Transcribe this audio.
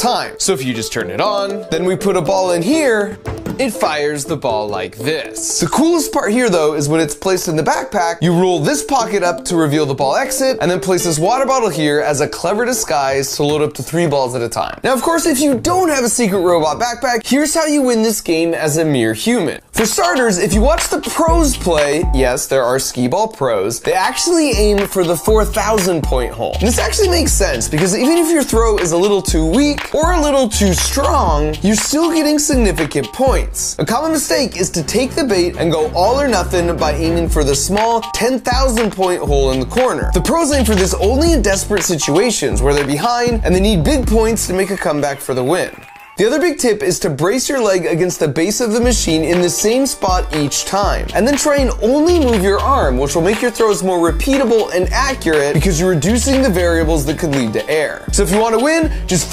time. So if you just turn it on, then we put a ball in here, it fires the ball like this. The coolest part here though is when it's placed in the backpack, you roll this pocket up to reveal the ball exit, and then place this water bottle here as a clever disguise to load up to 3 balls at a time. Now of course, if you don't have a secret robot backpack, here's how you win this game as a mere human. For starters, if you watch the pros play, yes, there are skee-ball pros, they actually aim for the 4,000 point hole. And this actually makes sense because even if your throw is a little too weak or a little too strong, you're still getting significant points. A common mistake is to take the bait and go all or nothing by aiming for the small 10,000 point hole in the corner. The pros aim for this only in desperate situations where they're behind and they need big points to make a comeback for the win. The other big tip is to brace your leg against the base of the machine in the same spot each time, and then try and only move your arm, which will make your throws more repeatable and accurate because you're reducing the variables that could lead to error. So if you want to win, just